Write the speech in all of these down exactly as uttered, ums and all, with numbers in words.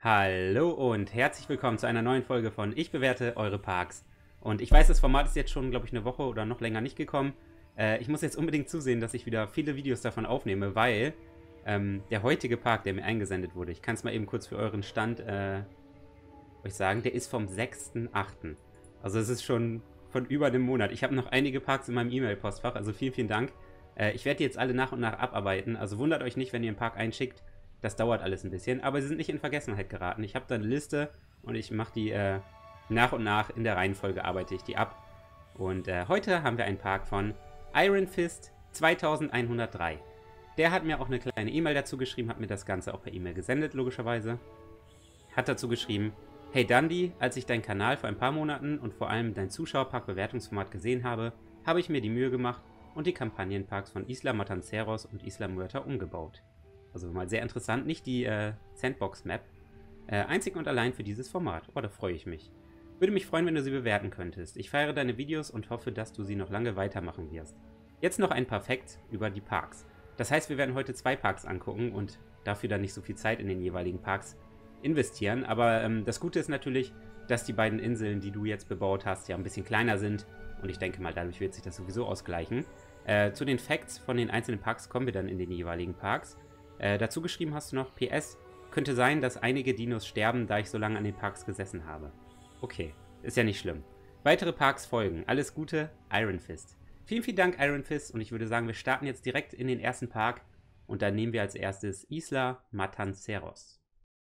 Hallo und herzlich willkommen zu einer neuen Folge von Ich bewerte eure Parks. Und ich weiß, das Format ist jetzt schon, glaube ich, eine Woche oder noch länger nicht gekommen. Äh, ich muss jetzt unbedingt zusehen, dass ich wieder viele Videos davon aufnehme, weil ähm, der heutige Park, der mir eingesendet wurde, ich kann es mal eben kurz für euren Stand äh, euch sagen, der ist vom sechsten achten Also es ist schon von über einem Monat. Ich habe noch einige Parks in meinem E-Mail-Postfach, also vielen, vielen Dank. Äh, ich werde die jetzt alle nach und nach abarbeiten, also wundert euch nicht, wenn ihr einen Park einschickt. Das dauert alles ein bisschen, aber sie sind nicht in Vergessenheit geraten. Ich habe da eine Liste und ich mache die äh, nach und nach in der Reihenfolge arbeite ich die ab. Und äh, heute haben wir einen Park von Iron Fist zweitausendeinhundertdrei. Der hat mir auch eine kleine E-Mail dazu geschrieben, hat mir das Ganze auch per E-Mail gesendet, logischerweise. Hat dazu geschrieben: Hey Dundee, als ich deinen Kanal vor ein paar Monaten und vor allem dein Zuschauerpark-Bewertungsformat gesehen habe, habe ich mir die Mühe gemacht und die Kampagnenparks von Isla Matanceros und Isla Muerta umgebaut. Also mal sehr interessant, nicht die äh, Sandbox-Map. Äh, einzig und allein für dieses Format. Oh, da freue ich mich. Würde mich freuen, wenn du sie bewerten könntest. Ich feiere deine Videos und hoffe, dass du sie noch lange weitermachen wirst. Jetzt noch ein paar Facts über die Parks. Das heißt, wir werden heute zwei Parks angucken und dafür dann nicht so viel Zeit in den jeweiligen Parks investieren. Aber ähm, das Gute ist natürlich, dass die beiden Inseln, die du jetzt bebaut hast, ja ein bisschen kleiner sind. Und ich denke mal, dadurch wird sich das sowieso ausgleichen. Äh, zu den Facts von den einzelnen Parks kommen wir dann in den jeweiligen Parks. Äh, dazu geschrieben hast du noch: P S, könnte sein, dass einige Dinos sterben, da ich so lange an den Parks gesessen habe. Okay, ist ja nicht schlimm. Weitere Parks folgen. Alles Gute, Iron Fist. Vielen, vielen Dank, Iron Fist. Und ich würde sagen, wir starten jetzt direkt in den ersten Park. Und dann nehmen wir als erstes Isla Matanceros.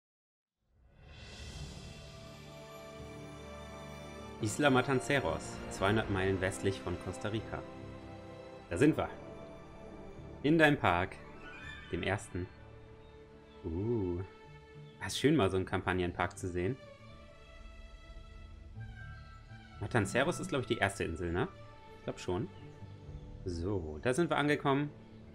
Isla Matanceros, zweihundert Meilen westlich von Costa Rica. Da sind wir. In deinem Park. Dem ersten. Uh. Das ist schön, mal so einen Kampagnenpark zu sehen. Matanceros ist, glaube ich, die erste Insel, ne? Ich glaube schon. So, da sind wir angekommen.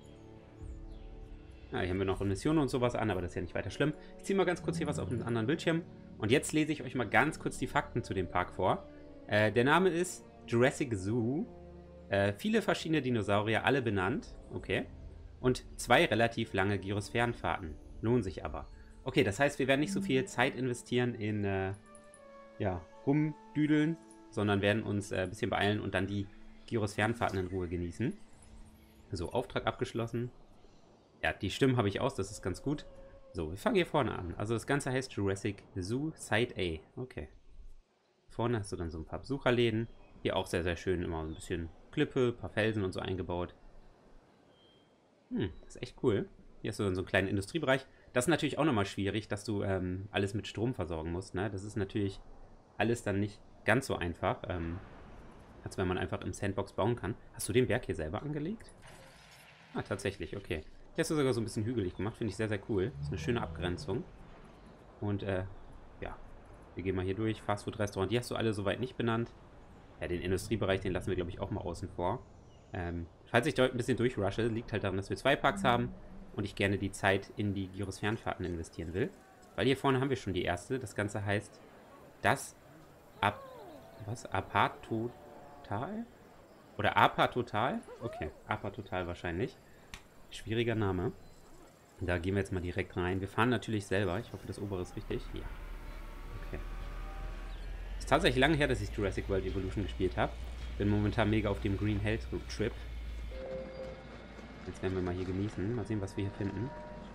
Ja, hier haben wir noch Missionen und sowas an, aber das ist ja nicht weiter schlimm. Ich ziehe mal ganz kurz hier was auf einen anderen Bildschirm. Und jetzt lese ich euch mal ganz kurz die Fakten zu dem Park vor. Äh, der Name ist Jurassic Zoo. Äh, viele verschiedene Dinosaurier, alle benannt. Okay. Und zwei relativ lange Gyrosphärenfahrten. Lohnen sich aber. Okay, das heißt, wir werden nicht so viel Zeit investieren in, äh, ja, rumdüdeln, sondern werden uns äh, ein bisschen beeilen und dann die Gyrosphärenfahrten in Ruhe genießen. So, Auftrag abgeschlossen. Ja, die Stimmen habe ich aus, das ist ganz gut. So, wir fangen hier vorne an. Also das Ganze heißt Jurassic Zoo Side A. Okay. Vorne hast du dann so ein paar Besucherläden. Hier auch sehr, sehr schön, immer ein bisschen Klippe, ein paar Felsen und so eingebaut. Hm, das ist echt cool. Hier hast du dann so einen kleinen Industriebereich. Das ist natürlich auch nochmal schwierig, dass du ähm, alles mit Strom versorgen musst, ne? Das ist natürlich alles dann nicht ganz so einfach, ähm, als wenn man einfach im Sandbox bauen kann. Hast du den Berg hier selber angelegt? Ah, tatsächlich, okay. Hier hast du sogar so ein bisschen hügelig gemacht, finde ich sehr, sehr cool. Das ist eine schöne Abgrenzung. Und, äh, ja. Wir gehen mal hier durch. Fastfood-Restaurant, die hast du alle soweit nicht benannt. Ja, den Industriebereich, den lassen wir, glaube ich, auch mal außen vor. Ähm, falls ich da ein bisschen durchrushe, liegt halt daran, dass wir zwei Parks haben und ich gerne die Zeit in die Gyrosphärenfahrten investieren will. Weil hier vorne haben wir schon die erste. Das Ganze heißt das Ap... Was? Apatotal? Oder Apatotal? Okay, Apatotal wahrscheinlich. Schwieriger Name. Da gehen wir jetzt mal direkt rein. Wir fahren natürlich selber. Ich hoffe, das obere ist richtig. Ja. Okay. Ist tatsächlich lange her, dass ich Jurassic World Evolution gespielt habe. Bin momentan mega auf dem Green Health Trip. Jetzt werden wir mal hier genießen. Mal sehen, was wir hier finden.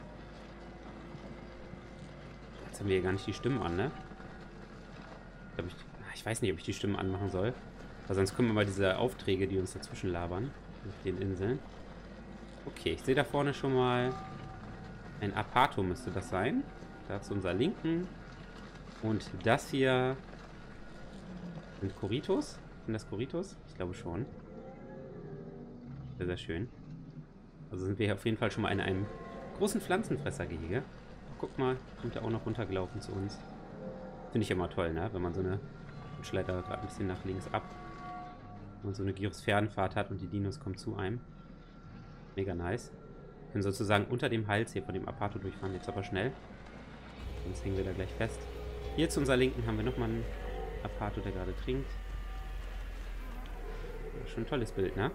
Jetzt haben wir hier gar nicht die Stimmen an, ne? Ich, glaub, ich, ich weiß nicht, ob ich die Stimmen anmachen soll. Weil sonst kommen immer diese Aufträge, die uns dazwischen labern. Auf den Inseln. Okay, ich sehe da vorne schon mal ein Apato müsste das sein. Da zu unserer Linken. Und das hier sind Corritos. Sind das Corritos? Ich glaube schon. Sehr, sehr schön. Also sind wir hier auf jeden Fall schon mal in einem großen Pflanzenfressergehege. Guck mal, kommt der auch noch runtergelaufen zu uns. Finde ich immer toll, ne? Wenn man so eine... Ich schleite da gerade ein bisschen nach links ab. Wenn man so eine Gyrosphärenfahrt hat und die Dinos kommen zu einem. Mega nice. Wir können sozusagen unter dem Hals hier von dem Apato durchfahren. Jetzt aber schnell. Sonst hängen wir da gleich fest. Hier zu unserer Linken haben wir nochmal einen Apato, der gerade trinkt. Schon ein tolles Bild, ne?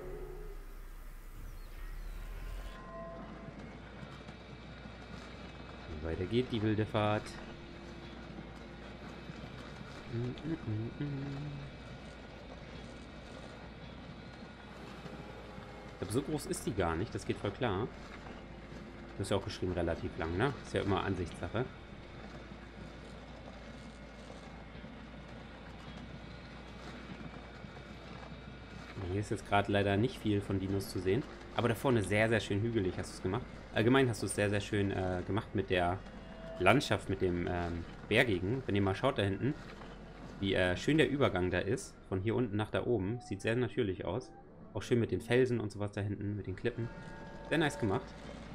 Weiter geht die wilde Fahrt. Ich glaube, so groß ist die gar nicht. Das geht voll klar. Du hast ja auch geschrieben, relativ lang, ne? Ist ja immer Ansichtssache. Hier ist jetzt gerade leider nicht viel von Dinos zu sehen. Aber da vorne sehr, sehr schön hügelig hast du es gemacht. Allgemein hast du es sehr, sehr schön äh, gemacht mit der Landschaft, mit dem ähm, Bergigen. Wenn ihr mal schaut da hinten, wie äh, schön der Übergang da ist. Von hier unten nach da oben. Sieht sehr natürlich aus. Auch schön mit den Felsen und sowas da hinten, mit den Klippen. Sehr nice gemacht.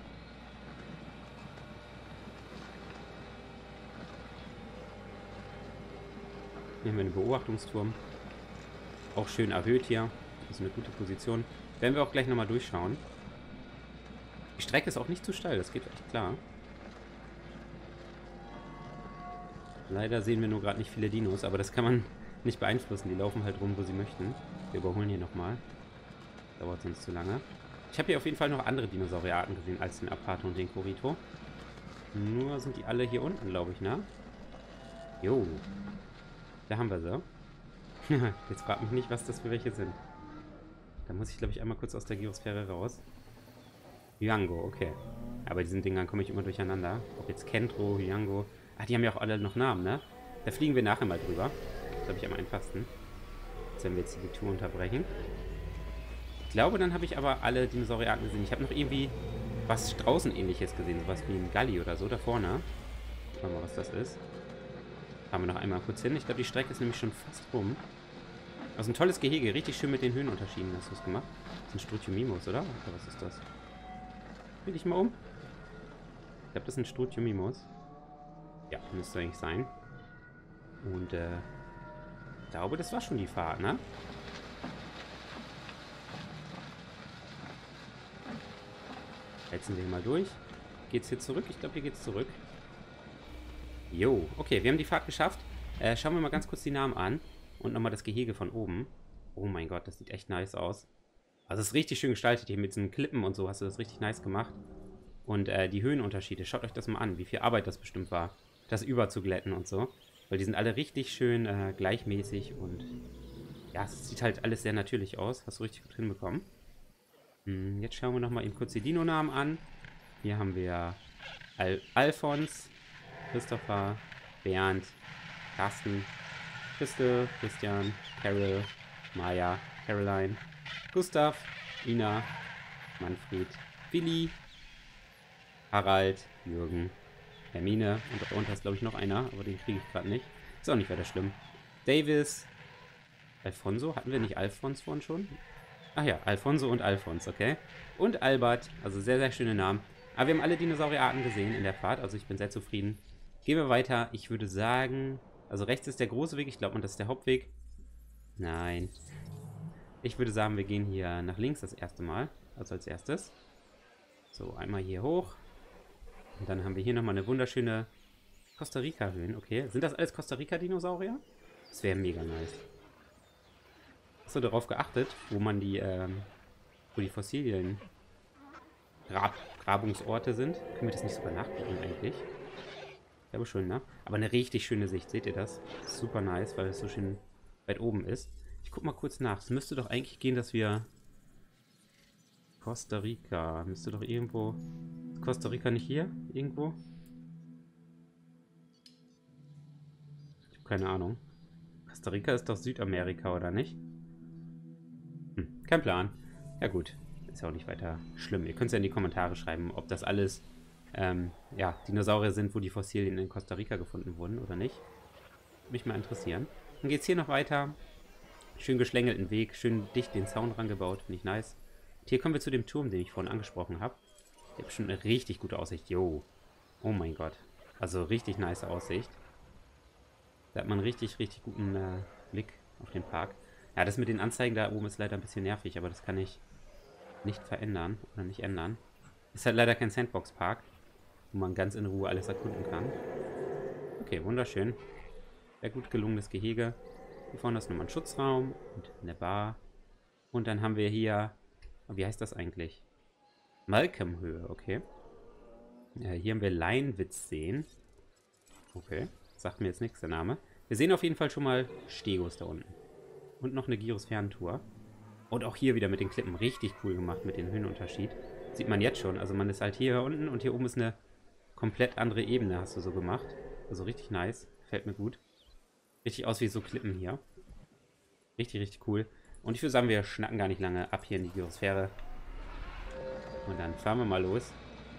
Hier haben wir einen Beobachtungsturm. Auch schön erhöht hier. Das ist eine gute Position. Werden wir auch gleich nochmal durchschauen. Die Strecke ist auch nicht zu steil, das geht echt klar. Leider sehen wir nur gerade nicht viele Dinos, aber das kann man nicht beeinflussen. Die laufen halt rum, wo sie möchten. Wir überholen hier nochmal. Dauert sonst zu lange. Ich habe hier auf jeden Fall noch andere Dinosaurierarten gesehen als den Apato und den Korito. Nur sind die alle hier unten, glaube ich, ne? Jo. Da haben wir sie. Jetzt fragt mich nicht, was das für welche sind. Da muss ich, glaube ich, einmal kurz aus der Geosphäre raus. Hyango, okay. Aber diesen Dingern komme ich immer durcheinander. Ob jetzt Kentro, Hyango. Ah, die haben ja auch alle noch Namen, ne? Da fliegen wir nachher mal drüber. Das glaube ich am einfachsten. Jetzt werden wir jetzt die Tour unterbrechen. Ich glaube, dann habe ich aber alle Dinosaurierarten gesehen. Ich habe noch irgendwie was Straußenähnliches gesehen. Sowas wie ein Galli oder so da vorne. Schauen wir mal, was das ist. Fahren wir noch einmal kurz hin. Ich glaube, die Strecke ist nämlich schon fast rum. Also ein tolles Gehege. Richtig schön mit den Höhenunterschieden hast du es gemacht. Das sind Struthiomimus, oder? Oder was ist das? Dreh dich mal um. Ich glaube, das sind Struthiomimus. Ja, müsste eigentlich sein. Und, äh, ich glaube, das war schon die Fahrt, ne? Hetzen wir hier mal durch. Geht's hier zurück? Ich glaube, hier geht's zurück. Jo, okay, wir haben die Fahrt geschafft. Äh, schauen wir mal ganz kurz die Namen an. Und nochmal das Gehege von oben. Oh mein Gott, das sieht echt nice aus. Also es ist richtig schön gestaltet hier mit diesen Klippen und so. Hast du das richtig nice gemacht. Und äh, die Höhenunterschiede, schaut euch das mal an, wie viel Arbeit das bestimmt war, das überzuglätten und so. Weil die sind alle richtig schön äh, gleichmäßig und ja, es sieht halt alles sehr natürlich aus. Hast du richtig gut hinbekommen. Hm, jetzt schauen wir nochmal eben kurz die Dino-Namen an. Hier haben wir Al Alfons, Christopher, Bernd, Carsten, Christel, Christian, Carol, Maya, Caroline, Gustav, Ina, Manfred, Willi, Harald, Jürgen, Hermine und darunter ist, glaube ich, noch einer, aber den kriege ich gerade nicht. Ist auch nicht weiter schlimm. Davis, Alfonso, hatten wir nicht Alfons vorhin schon? Ach ja, Alfonso und Alfons, okay. Und Albert, also sehr, sehr schöne Namen. Aber wir haben alle Dinosaurierarten gesehen in der Fahrt, also ich bin sehr zufrieden. Gehen wir weiter. Ich würde sagen, also rechts ist der große Weg, ich glaube, und das ist der Hauptweg. Nein. Ich würde sagen, wir gehen hier nach links das erste Mal, also als erstes. So, einmal hier hoch. Und dann haben wir hier nochmal eine wunderschöne Costa Rica-Höhen. Okay, sind das alles Costa Rica-Dinosaurier? Das wäre mega nice. Hast du darauf geachtet, wo man die, ähm, wo die Fossilien Grab Grabungsorte sind? Können wir das nicht sogar nachgucken eigentlich? Ich glaube schon, ne? Aber eine richtig schöne Sicht, seht ihr das? Das ist super nice, weil es so schön weit oben ist. Ich guck mal kurz nach. Es müsste doch eigentlich gehen, dass wir Costa Rica, müsste doch irgendwo... Ist Costa Rica nicht hier? Irgendwo? Ich habe keine Ahnung. Costa Rica ist doch Südamerika, oder nicht? Hm, kein Plan. Ja gut, ist ja auch nicht weiter schlimm. Ihr könnt es ja in die Kommentare schreiben, ob das alles ähm, ja, Dinosaurier sind, wo die Fossilien in Costa Rica gefunden wurden oder nicht. Würde mich mal interessieren. Dann geht es hier noch weiter. Schön geschlängelten Weg, schön dicht den Zaun rangebaut, finde ich nice. Und hier kommen wir zu dem Turm, den ich vorhin angesprochen habe. Der hat schon eine richtig gute Aussicht. Jo. Oh mein Gott. Also richtig nice Aussicht. Da hat man einen richtig, richtig guten äh, Blick auf den Park. Ja, das mit den Anzeigen da oben ist leider ein bisschen nervig, aber das kann ich nicht verändern oder nicht ändern. Ist halt leider kein Sandbox-Park, wo man ganz in Ruhe alles erkunden kann. Okay, wunderschön. Sehr gut gelungenes Gehege. Hier vorne ist nochmal ein Schutzraum und eine Bar. Und dann haben wir hier, wie heißt das eigentlich? Malcolm-Höhe, okay. Ja, hier haben wir Leinwitzseen. Okay, sagt mir jetzt nichts der Name. Wir sehen auf jeden Fall schon mal Stegos da unten. Und noch eine Gyrosphärentour. Und auch hier wieder mit den Klippen. Richtig cool gemacht mit dem Höhenunterschied. Sieht man jetzt schon. Also man ist halt hier unten und hier oben ist eine komplett andere Ebene, hast du so gemacht. Also richtig nice. Gefällt mir gut. Richtig aus wie so Klippen hier. Richtig, richtig cool. Und ich würde sagen, wir schnacken gar nicht lange ab hier in die Gyrosphäre. Und dann fahren wir mal los.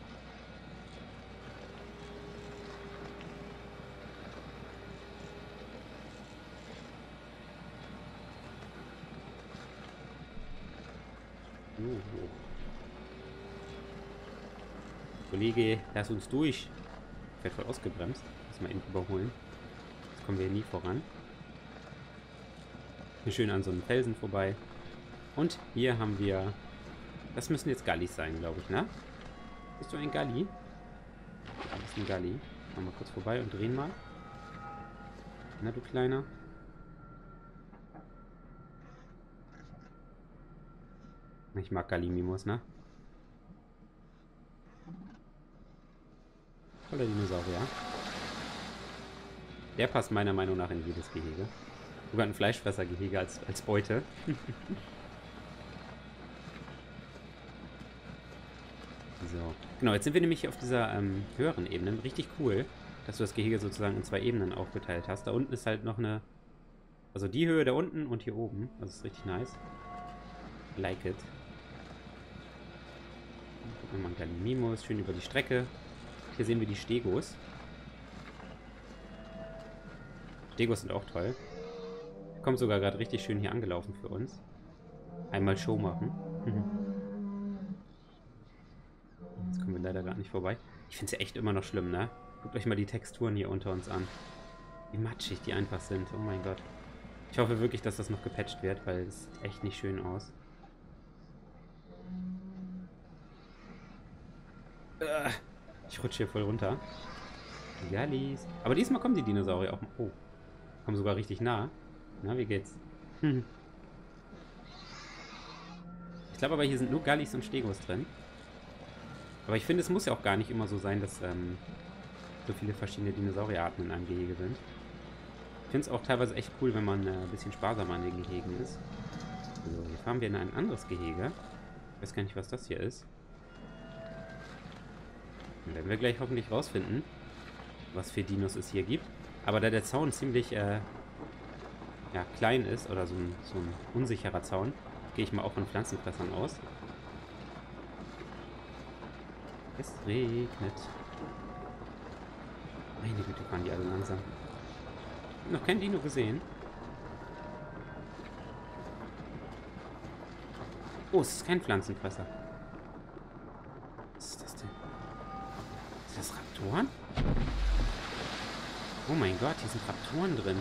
Oh. Kollege, lass uns durch. Ich werde voll ausgebremst. Muss mal eben überholen. Jetzt kommen wir nie voran. Hier schön an so einem Felsen vorbei. Und hier haben wir... Das müssen jetzt Gallis sein, glaube ich, ne? Bist du ein Galli? Ja, das ist ein Galli. Machen wir kurz vorbei und drehen mal. Na, du Kleiner. Ich mag Gallimimos, ne? Toller Dinosaurier. Der passt meiner Meinung nach in jedes Gehege. Sogar ein Fleischfressergehege als, als Beute. So. Genau, jetzt sind wir nämlich auf dieser ähm, höheren Ebene. Richtig cool, dass du das Gehege sozusagen in zwei Ebenen aufgeteilt hast. Da unten ist halt noch eine... Also die Höhe da unten und hier oben. Das ist richtig nice. Like it. Gucken wir mal Gallimimos schön über die Strecke. Hier sehen wir die Stegos. Stegos sind auch toll. Kommt sogar gerade richtig schön hier angelaufen für uns. Einmal Show machen. Jetzt kommen wir leider gar nicht vorbei. Ich finde es ja echt immer noch schlimm, ne? Guckt euch mal die Texturen hier unter uns an. Wie matschig die einfach sind. Oh mein Gott. Ich hoffe wirklich, dass das noch gepatcht wird, weil es sieht echt nicht schön aus. Ich rutsche hier voll runter. Gallis. Aber diesmal kommen die Dinosaurier auch. Oh. Kommen sogar richtig nah. Na, wie geht's? Hm. Ich glaube aber, hier sind nur Gallis und Stegos drin. Aber ich finde, es muss ja auch gar nicht immer so sein, dass ähm, so viele verschiedene Dinosaurierarten in einem Gehege sind. Ich finde es auch teilweise echt cool, wenn man äh, ein bisschen sparsamer an den Gehegen ist. So, hier fahren wir in ein anderes Gehege. Ich weiß gar nicht, was das hier ist. Dann werden wir gleich hoffentlich rausfinden, was für Dinos es hier gibt. Aber da der Zaun ziemlich äh, ja, klein ist, oder so ein, so ein unsicherer Zaun, gehe ich mal auch von Pflanzenfressern aus. Es regnet. Meine Güte, fahren die alle langsam. Noch kein Dino gesehen. Oh, es ist kein Pflanzenfresser. Was ist das denn? Ist das Raptoren? Oh mein Gott, hier sind Raptoren drin.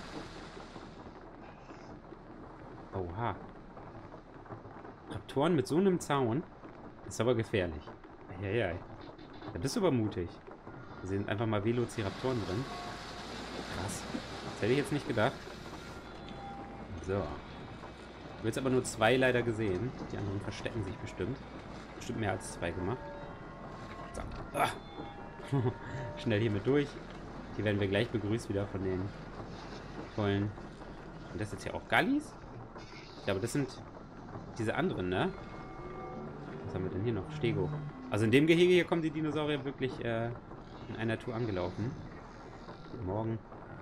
Oha. Raptoren mit so einem Zaun? Ist aber gefährlich. Eieiei. Da bist du aber mutig. Hier sind einfach mal Velociraptoren drin. Krass. Das hätte ich jetzt nicht gedacht. So. Ich habe jetzt aber nur zwei leider gesehen. Die anderen verstecken sich bestimmt. Bestimmt mehr als zwei gemacht. So. Ah. Schnell hier mit durch. Hier werden wir gleich begrüßt wieder von den tollen... Und das ist jetzt hier auch Gallis? Ja, aber das sind diese anderen, ne? Was haben wir denn hier noch? Stego. Also in dem Gehege hier kommen die Dinosaurier wirklich äh, in einer Tour angelaufen. Guten Morgen.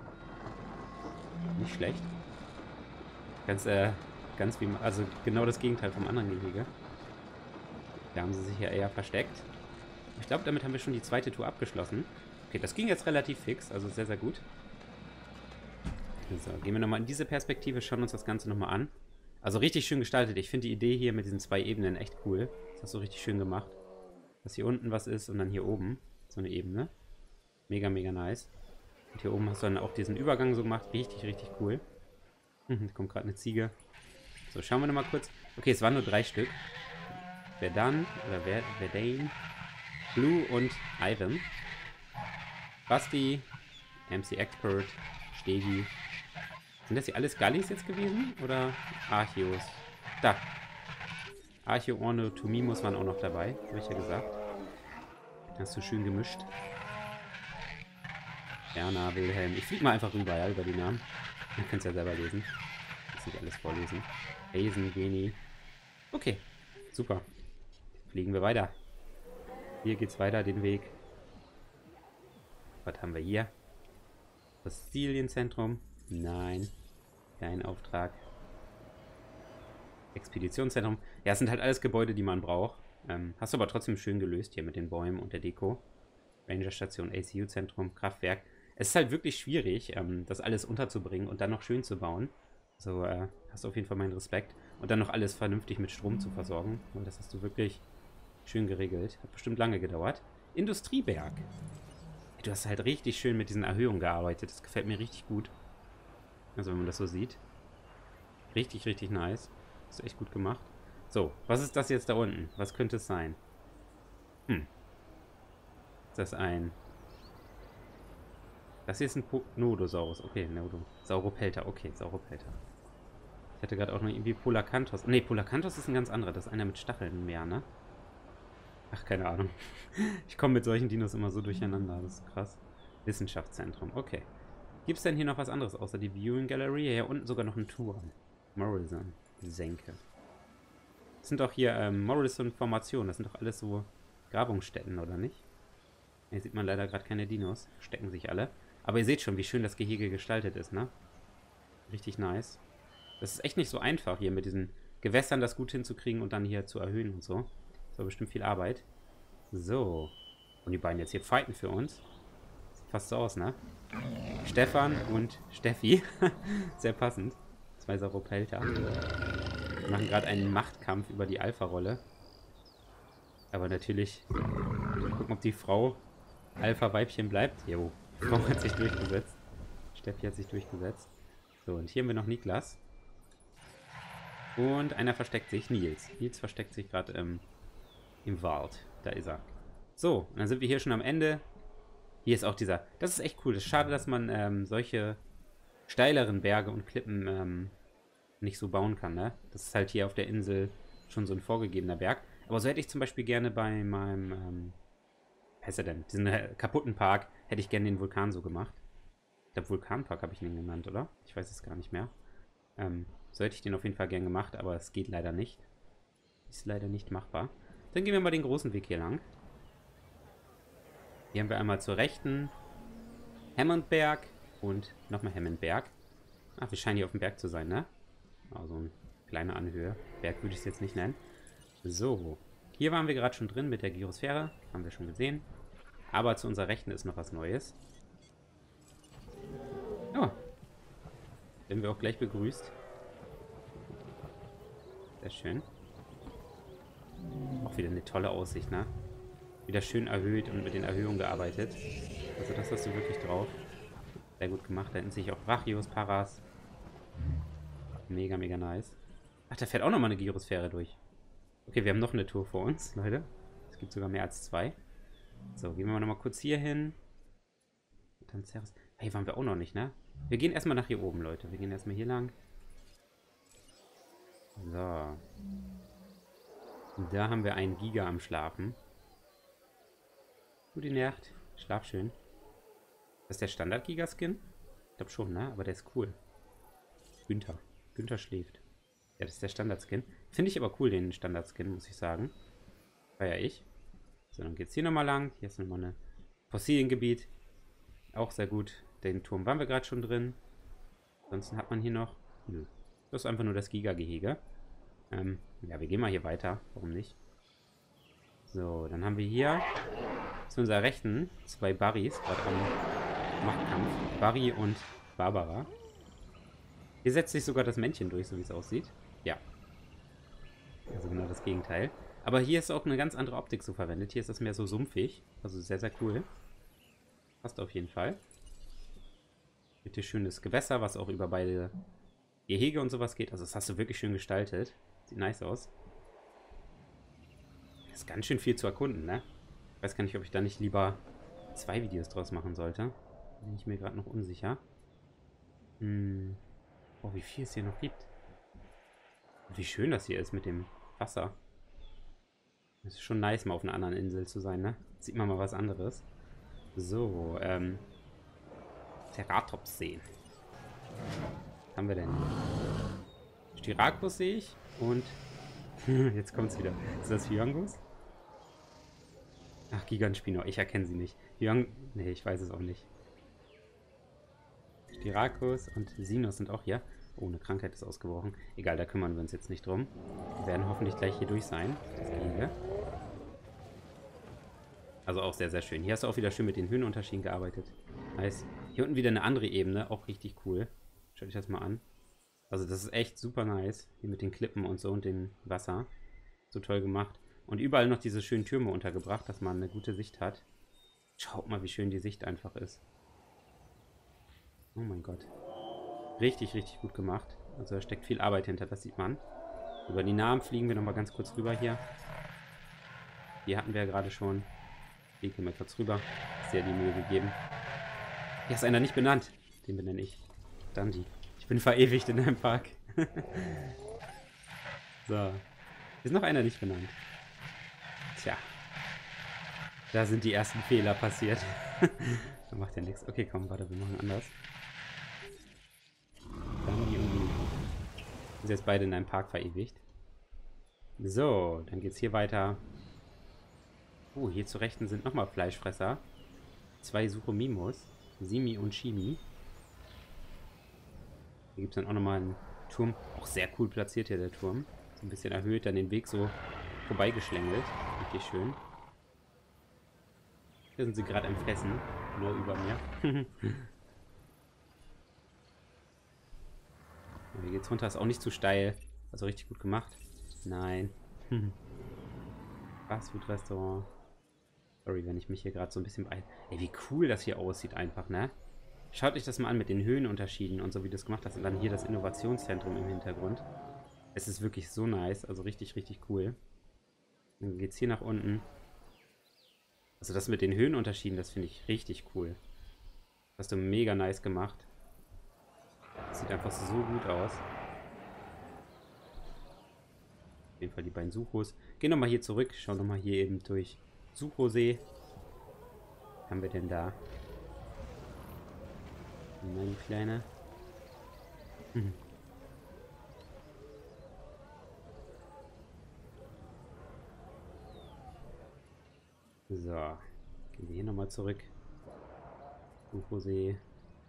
Nicht schlecht. Ganz, äh, ganz wie... Also genau das Gegenteil vom anderen Gehege. Da haben sie sich ja eher versteckt. Ich glaube, damit haben wir schon die zweite Tour abgeschlossen. Okay, das ging jetzt relativ fix, also sehr, sehr gut. So, gehen wir nochmal in diese Perspektive, schauen uns das Ganze nochmal an. Also richtig schön gestaltet. Ich finde die Idee hier mit diesen zwei Ebenen echt cool. Das hast du richtig schön gemacht. Dass hier unten was ist und dann hier oben so eine Ebene. Mega, mega nice. Und hier oben hast du dann auch diesen Übergang so gemacht. Richtig, richtig cool. Da kommt gerade eine Ziege. So, schauen wir nochmal kurz. Okay, es waren nur drei Stück. Verdan oder Verdane, Blue und Ivan. Basti, M C Expert, Stegi. Sind das hier alles Gallis jetzt gewesen? Oder Archeos? Da. Archeo, Orno, Tomimos waren auch noch dabei. Habe ich ja gesagt. Hast du schön gemischt. Werner, Wilhelm. Ich fliege mal einfach rüber, ja, über die Namen. Ihr könnt es ja selber lesen. Ich muss nicht alles vorlesen. Hazen, Geni. Okay, super. Fliegen wir weiter. Hier geht's weiter, den Weg. Was haben wir hier? Fossilienzentrum. Nein. Kein Auftrag. Expeditionszentrum. Ja, es sind halt alles Gebäude, die man braucht. Ähm, hast du aber trotzdem schön gelöst hier mit den Bäumen und der Deko. Rangerstation, A C U-Zentrum, Kraftwerk. Es ist halt wirklich schwierig, ähm, das alles unterzubringen und dann noch schön zu bauen. So, äh, hast du auf jeden Fall meinen Respekt. Und dann noch alles vernünftig mit Strom zu versorgen. Und das hast du wirklich schön geregelt. Hat bestimmt lange gedauert. Industrieberg. Du hast halt richtig schön mit diesen Erhöhungen gearbeitet. Das gefällt mir richtig gut. Also wenn man das so sieht. Richtig, richtig nice. Hast du echt gut gemacht. So, was ist das jetzt da unten? Was könnte es sein? Hm. Ist das ein... Das hier ist ein po Nodosaurus. Okay, Nodo. Sauropelta. Okay, Sauropelta. Ich hatte gerade auch noch irgendwie Polacanthos. Ne, Polacanthos ist ein ganz anderer. Das ist einer mit Stacheln mehr, ne? Ach, keine Ahnung. Ich komme mit solchen Dinos immer so durcheinander. Das ist krass. Wissenschaftszentrum. Okay. Gibt es denn hier noch was anderes außer die Viewing Gallery? Hier unten sogar noch ein Turm. Morrison. Senke. Das sind doch hier ähm, Morrison-Formationen. Das sind doch alles so Grabungsstätten, oder nicht? Hier sieht man leider gerade keine Dinos. Stecken sich alle. Aber ihr seht schon, wie schön das Gehege gestaltet ist, ne? Richtig nice. Das ist echt nicht so einfach, hier mit diesen Gewässern das gut hinzukriegen und dann hier zu erhöhen und so. Das war bestimmt viel Arbeit. So. Und die beiden jetzt hier fighten für uns. Sieht fast so aus, ne? Stefan und Steffi. Sehr passend. Zwei Sauropelta. Wir machen gerade einen Machtkampf über die Alpha-Rolle. Aber natürlich gucken, ob die Frau Alpha-Weibchen bleibt. Jo, die Frau hat sich durchgesetzt. Steffi hat sich durchgesetzt. So, und hier haben wir noch Niklas. Und einer versteckt sich, Nils. Nils versteckt sich gerade ähm, im Wald. Da ist er. So, und dann sind wir hier schon am Ende. Hier ist auch dieser... Das ist echt cool. Es ist schade, dass man ähm, solche steileren Berge und Klippen ähm, nicht so bauen kann, ne? Das ist halt hier auf der Insel schon so ein vorgegebener Berg. Aber so hätte ich zum Beispiel gerne bei meinem... Ähm, was heißt er denn? Diesen äh, kaputten Park hätte ich gerne den Vulkan so gemacht. Ich glaube, Vulkanpark habe ich ihn genannt, oder? Ich weiß es gar nicht mehr. Ähm, so hätte ich den auf jeden Fall gern gemacht, aber es geht leider nicht. Ist leider nicht machbar. Dann gehen wir mal den großen Weg hier lang. Hier haben wir einmal zur rechten Hammondberg und nochmal Hammondberg. Ach, wir scheinen hier auf dem Berg zu sein, ne? Also eine kleine Anhöhe. Berg würde ich es jetzt nicht nennen. So. Hier waren wir gerade schon drin mit der Gyrosphäre. Haben wir schon gesehen. Aber zu unserer Rechten ist noch was Neues. Oh. Werden wir auch gleich begrüßt. Sehr schön. Auch wieder eine tolle Aussicht, ne? Wieder schön erhöht und mit den Erhöhungen gearbeitet. Also das hast du wirklich drauf. Sehr gut gemacht. Da hinten sehe ich auch Brachios, Paras. Mega, mega nice. Ach, da fährt auch nochmal eine Gyrosphäre durch. Okay, wir haben noch eine Tour vor uns, Leute. Es gibt sogar mehr als zwei. So, gehen wir mal nochmal kurz hier hin. Dann Ceres. Hier waren wir auch noch nicht, ne? Wir gehen erstmal nach hier oben, Leute. Wir gehen erstmal hier lang. So. Da haben wir einen Giga am Schlafen. Gute Nacht. Schlaf schön. Das ist der Standard-Giga-Skin? Ich glaube schon, ne? Aber der ist cool. Günther. Günther schläft. Ja, das ist der Standard-Skin. Finde ich aber cool, den Standard-Skin, muss ich sagen. Feier ich. So, dann geht es hier nochmal lang. Hier ist nochmal ein Fossiliengebiet. Auch sehr gut. Den Turm waren wir gerade schon drin. Ansonsten hat man hier noch... Nö. Das ist einfach nur das Giga-Gehege. Ähm, ja, wir gehen mal hier weiter. Warum nicht? So, dann haben wir hier zu unserer Rechten zwei Barrys, gerade am Machtkampf. Barry und Barbara. Hier setzt sich sogar das Männchen durch, so wie es aussieht. Ja. Also genau das Gegenteil. Aber hier ist auch eine ganz andere Optik so verwendet. Hier ist das mehr so sumpfig. Also sehr, sehr cool. Passt auf jeden Fall. Bitte schönes Gewässer, was auch über beide Gehege und sowas geht. Also das hast du wirklich schön gestaltet. Sieht nice aus. Das ist ganz schön viel zu erkunden, ne? Ich weiß gar nicht, ob ich da nicht lieber zwei Videos draus machen sollte. Bin ich mir gerade noch unsicher. Hm. Oh, wie viel es hier noch gibt. Und wie schön das hier ist mit dem Wasser. Es ist schon nice, mal auf einer anderen Insel zu sein, ne? Sieht man mal was anderes. So, ähm. Ceratops sehen. Was haben wir denn? Styrakus sehe ich. Und jetzt kommt es wieder. Ist das Hyangus? Ach, Giganspino. Ich erkenne sie nicht. Hyang... Nee, ich weiß es auch nicht. Styrakus und Sinus sind auch hier. Oh, eine Krankheit ist ausgebrochen. Egal, da kümmern wir uns jetzt nicht drum. Wir werden hoffentlich gleich hier durch sein. Das Gehege. Also auch sehr, sehr schön. Hier hast du auch wieder schön mit den Höhenunterschieden gearbeitet. Nice. Hier unten wieder eine andere Ebene. Auch richtig cool. Schaut euch das mal an. Also das ist echt super nice. Hier mit den Klippen und so und dem Wasser. So toll gemacht. Und überall noch diese schönen Türme untergebracht, dass man eine gute Sicht hat. Schaut mal, wie schön die Sicht einfach ist. Oh mein Gott. Richtig, richtig gut gemacht. Also da steckt viel Arbeit hinter, das sieht man. Über die Namen fliegen wir nochmal ganz kurz rüber hier. Hier hatten wir ja gerade schon. Fliegen wir kurz rüber. Sehr die Mühe gegeben. Hier ist einer nicht benannt. Den benenne ich. Dandy. Ich bin verewigt in einem Park. So. Hier ist noch einer nicht benannt. Tja. Da sind die ersten Fehler passiert. Da macht ja nichts. Okay, komm, warte, wir machen anders. Dandy und Lulu. Wir sind jetzt beide in einem Park verewigt. So, dann geht's hier weiter. Oh, hier zur Rechten sind nochmal Fleischfresser. Zwei Suchomimus. Simi und Shimi. Hier gibt es dann auch nochmal einen Turm. Auch sehr cool platziert hier der Turm. So ein bisschen erhöht, dann den Weg so vorbeigeschlängelt. Richtig schön. Hier sind sie gerade am Fressen. Nur über mir. Hier geht's runter. Ist auch nicht zu steil. Also richtig gut gemacht. Nein. Fastfood-Restaurant. Sorry, wenn ich mich hier gerade so ein bisschen bei... Ey, wie cool das hier aussieht einfach, ne? Schaut euch das mal an mit den Höhenunterschieden und so, wie du es gemacht hast. Und dann hier das Innovationszentrum im Hintergrund. Es ist wirklich so nice. Also richtig, richtig cool. Dann geht's hier nach unten. Also das mit den Höhenunterschieden, das finde ich richtig cool. Das hast du mega nice gemacht. Das sieht einfach so gut aus. Auf jeden Fall die beiden Suchos. Gehen nochmal hier zurück. Schauen nochmal hier eben durch Suchosee. Was haben wir denn da? Meine Kleine. Hm. So. Gehen wir hier nochmal zurück. Suchosee.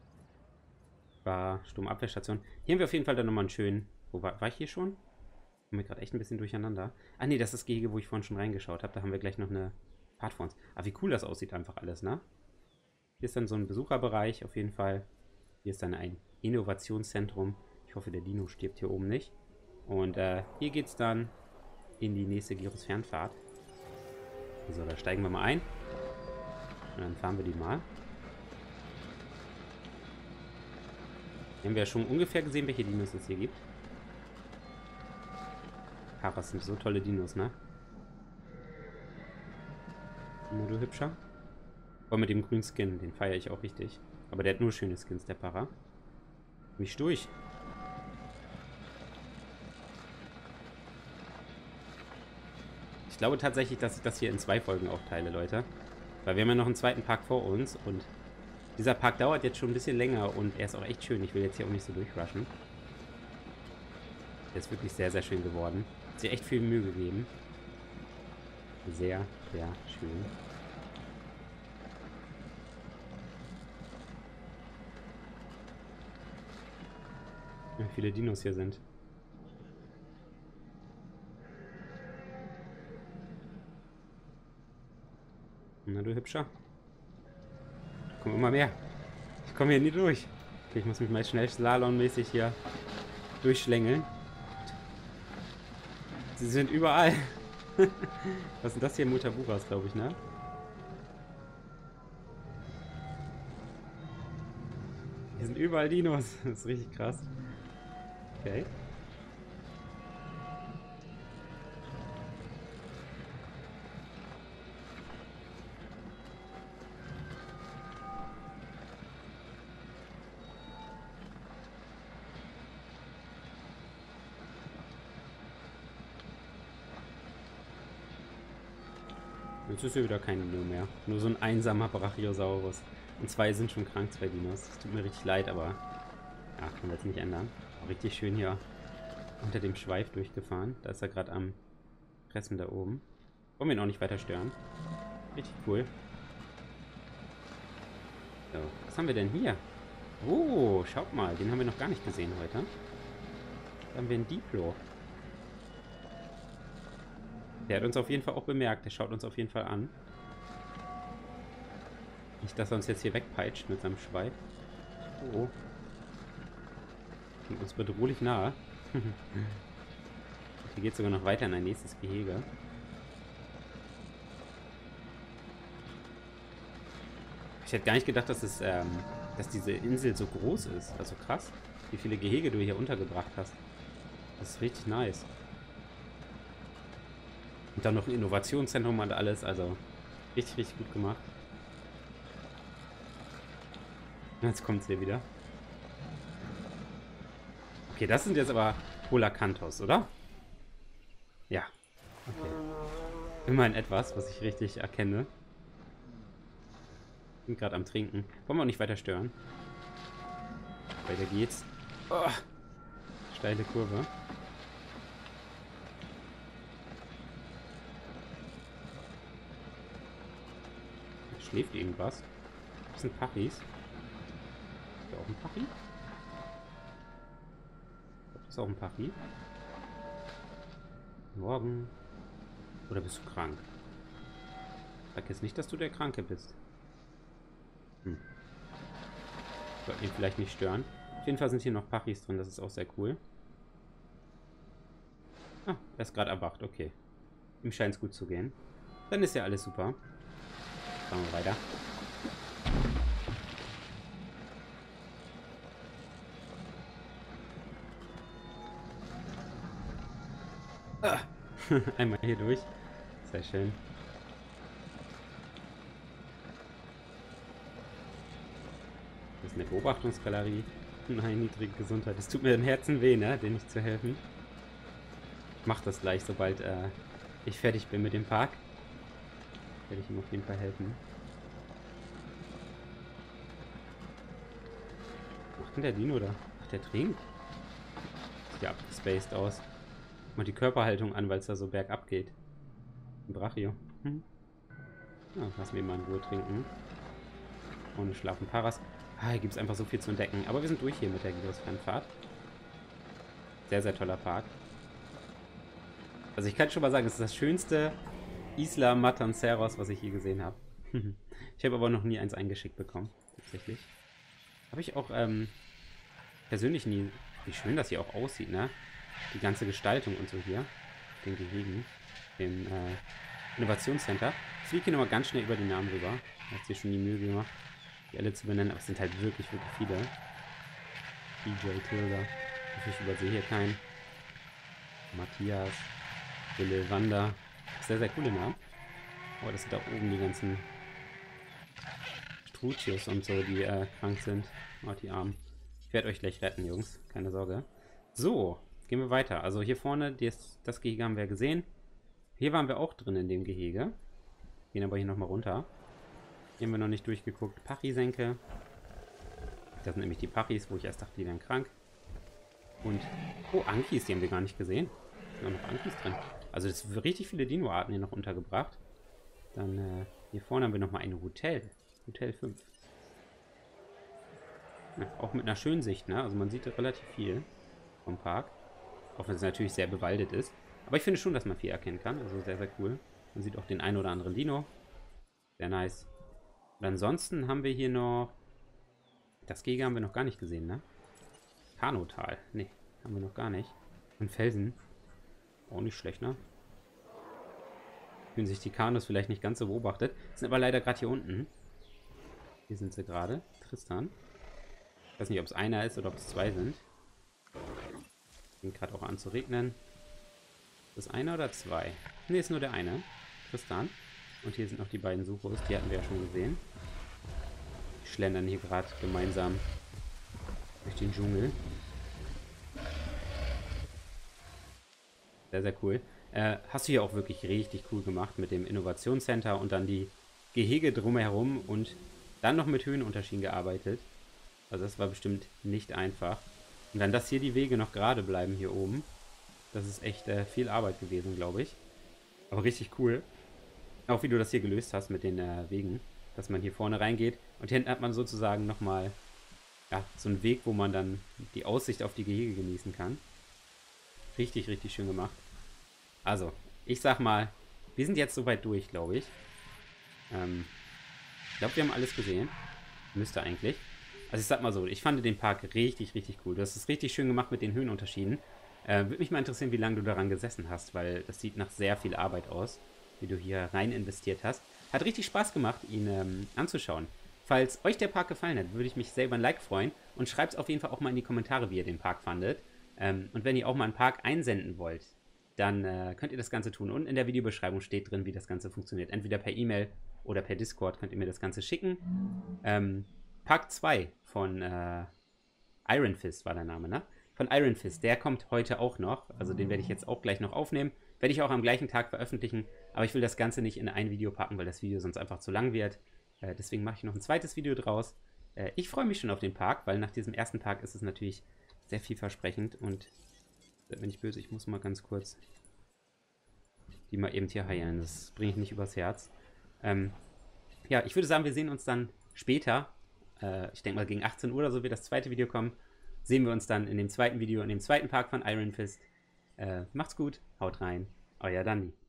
War Sturmabwehrstation. Hier haben wir auf jeden Fall dann nochmal einen schönen... Wo war, war ich hier schon? Ich bin mir gerade echt ein bisschen durcheinander. Ah ne, das ist das Gehege, wo ich vorhin schon reingeschaut habe. Da haben wir gleich noch eine Part vor uns. Aber wie cool das aussieht einfach alles, ne? Hier ist dann so ein Besucherbereich auf jeden Fall. Hier ist dann ein Innovationszentrum. Ich hoffe, der Dino stirbt hier oben nicht. Und äh, hier geht es dann in die nächste Gyros-Fernfahrt. So, da steigen wir mal ein. Und dann fahren wir die mal. Hier haben wir ja schon ungefähr gesehen, welche Dinos es hier gibt. Ach, das sind so tolle Dinos, ne? Na, du Hübscher. Aber mit dem grünen Skin, den feiere ich auch richtig. Aber der hat nur schöne Skins, der Para. Mich durch. Ich glaube tatsächlich, dass ich das hier in zwei Folgen aufteile, Leute. Weil wir haben ja noch einen zweiten Park vor uns und dieser Park dauert jetzt schon ein bisschen länger und er ist auch echt schön. Ich will jetzt hier auch nicht so durchrushen. Der ist wirklich sehr, sehr schön geworden. Hat sich echt viel Mühe gegeben. Sehr, sehr schön. Wie viele Dinos hier sind. Na du Hübscher. Da kommen immer mehr. Ich komme hier nie durch. Okay, ich muss mich mal schnell slalommäßig hier durchschlängeln. Sie sind überall. Was ist das hier? Mutaburas, glaube ich, ne? Hier sind überall Dinos. Das ist richtig krass. Okay. Jetzt ist hier wieder kein Dino mehr. Nur so ein einsamer Brachiosaurus. Und zwei sind schon krank, zwei Dinos. Das tut mir richtig leid, aber ja, können wir jetzt nicht ändern. Richtig schön hier unter dem Schweif durchgefahren. Da ist er gerade am Fressen da oben. Wollen wir ihn auch nicht weiter stören. Richtig cool. So, was haben wir denn hier? Oh, schaut mal, den haben wir noch gar nicht gesehen heute. Da haben wir einen Diplo. Der hat uns auf jeden Fall auch bemerkt. Der schaut uns auf jeden Fall an. Nicht, dass er uns jetzt hier wegpeitscht mit seinem Schweif. Oh. Kommt uns bedrohlich nahe. Hier geht es sogar noch weiter in ein nächstes Gehege. Ich hätte gar nicht gedacht, dass, es, ähm, dass diese Insel so groß ist. Also krass, wie viele Gehege du hier untergebracht hast. Das ist richtig nice. Und dann noch ein Innovationszentrum und alles. Also richtig, richtig gut gemacht. Jetzt kommt es hier wieder. Okay, das sind jetzt aber Polacanthos, oder? Ja. Okay. Immerhin etwas, was ich richtig erkenne. Bin gerade am Trinken. Wollen wir auch nicht weiter stören. Weiter geht's. Oh. Steile Kurve. Schläft irgendwas? Das sind Pachis. Ist da auch ein Pachi? Das ist auch ein Pachi. Morgen. Oder bist du krank? Sag jetzt nicht, dass du der Kranke bist. Hm. Sollten ihn vielleicht nicht stören. Auf jeden Fall sind hier noch Pachis drin, das ist auch sehr cool. Ah, er ist gerade erwacht, okay. Ihm scheint es gut zu gehen. Dann ist ja alles super. Machen wir weiter. Ah. Einmal hier durch. Sehr schön. Das ist eine Beobachtungsgalerie. Nein, niedrige Gesundheit. Es tut mir im Herzen weh, ne, dir nicht zu helfen. Ich mach das gleich, sobald äh, ich fertig bin mit dem Park. Werde ich ihm auf jeden Fall helfen. Was macht denn der Dino da? Ach, der trinkt. Sieht ja abgespaced aus. Mal die Körperhaltung an, weil es da so bergab geht. Ein Brachio. Hm. Ja, lassen wir ihn mal in Ruhe trinken. Und schlafen Paras. Ah, hier gibt es einfach so viel zu entdecken. Aber wir sind durch hier mit der Gyros-Fernfahrt. Sehr, sehr toller Park. Also ich kann schon mal sagen, es ist das schönste Isla Matanceros, was ich je gesehen habe. Ich habe aber noch nie eins eingeschickt bekommen. Tatsächlich. Habe ich auch ähm, persönlich nie... Wie schön das hier auch aussieht, ne? Die ganze Gestaltung und so hier. Den Gehegen. Dem äh, Innovationscenter. Ich fliege hier nochmal ganz schnell über die Namen rüber. Hat sich schon die Mühe gemacht, die alle zu benennen. Aber es sind halt wirklich, wirklich viele. D J Tilda. Ich übersehe hier keinen. Matthias. Wille Wander. Sehr, sehr coole Namen. Oh, das sind da oben die ganzen Strutius und so, die äh, krank sind. Oh, die Armen. Ich werde euch gleich retten, Jungs. Keine Sorge. So, gehen wir weiter. Also hier vorne, das, das Gehege haben wir gesehen. Hier waren wir auch drin in dem Gehege. Gehen aber hier nochmal runter. Hier haben wir noch nicht durchgeguckt. Pachisenke. Das sind nämlich die Pachis, wo ich erst dachte, die wären krank. Und, oh, Ankis, die haben wir gar nicht gesehen. Da sind auch noch Ankis drin. Also es sind richtig viele Dino-Arten hier noch untergebracht. Dann äh, hier vorne haben wir nochmal ein Hotel. Hotel fünf. Ja, auch mit einer schönen Sicht, ne? Also man sieht relativ viel vom Park. Auch wenn es natürlich sehr bewaldet ist. Aber ich finde schon, dass man viel erkennen kann. Also sehr, sehr cool. Man sieht auch den einen oder anderen Dino. Sehr nice. Und ansonsten haben wir hier noch... Das Gehege haben wir noch gar nicht gesehen, ne? Kanotal. Ne, haben wir noch gar nicht. Und Felsen. Auch nicht schlecht, ne? Fühlen sich die Kanus vielleicht nicht ganz so beobachtet. Sind aber leider gerade hier unten. Hier sind sie gerade. Tristan. Ich weiß nicht, ob es einer ist oder ob es zwei sind. Fängt gerade auch an zu regnen. Ist das einer oder zwei? Ne, ist nur der eine. Tristan. Und hier sind noch die beiden Suchos. Die hatten wir ja schon gesehen. Die schlendern hier gerade gemeinsam durch den Dschungel. Sehr, sehr cool. Äh, hast du hier auch wirklich richtig cool gemacht mit dem Innovationscenter und dann die Gehege drumherum und Dann noch mit Höhenunterschieden gearbeitet. Also das war bestimmt nicht einfach. Und dann, dass hier die Wege noch gerade bleiben hier oben. Das ist echt äh, viel Arbeit gewesen, glaube ich. Aber richtig cool. Auch wie du das hier gelöst hast mit den äh, Wegen. Dass man hier vorne reingeht. Und hier hinten hat man sozusagen nochmal ja, so einen Weg, wo man dann die Aussicht auf die Gehege genießen kann. Richtig, richtig schön gemacht. Also, ich sag mal, wir sind jetzt soweit durch, glaube ich. Ähm, ich glaube, wir haben alles gesehen. Müsste eigentlich. Also ich sag mal so, ich fand den Park richtig, richtig cool. Du hast es richtig schön gemacht mit den Höhenunterschieden. Äh, würde mich mal interessieren, wie lange du daran gesessen hast, weil das sieht nach sehr viel Arbeit aus, wie du hier rein investiert hast. Hat richtig Spaß gemacht, ihn ähm, anzuschauen. Falls euch der Park gefallen hat, würde ich mich selber ein Like freuen und schreibt es auf jeden Fall auch mal in die Kommentare, wie ihr den Park fandet. Ähm, und wenn ihr auch mal einen Park einsenden wollt, dann äh, könnt ihr das Ganze tun. Und in der Videobeschreibung steht drin, wie das Ganze funktioniert. Entweder per E-Mail oder per Discord könnt ihr mir das Ganze schicken. Ähm, Park zwei von äh, Iron Fist war der Name, ne? Von Iron Fist, der kommt heute auch noch. Also den werde ich jetzt auch gleich noch aufnehmen. Werde ich auch am gleichen Tag veröffentlichen. Aber ich will das Ganze nicht in ein Video packen, weil das Video sonst einfach zu lang wird. Äh, deswegen mache ich noch ein zweites Video draus. Äh, ich freue mich schon auf den Park, weil nach diesem ersten Park ist es natürlich sehr vielversprechend. Und seid mir nicht böse, ich muss mal ganz kurz die mal eben hier heilen. Das bringe ich nicht übers Herz. Ähm, ja, ich würde sagen, wir sehen uns dann später. Äh, ich denke mal, gegen achtzehn Uhr oder so wird das zweite Video kommen. Sehen wir uns dann in dem zweiten Video, in dem zweiten Park von Iron Fist. Äh, macht's gut, haut rein, euer Dandy.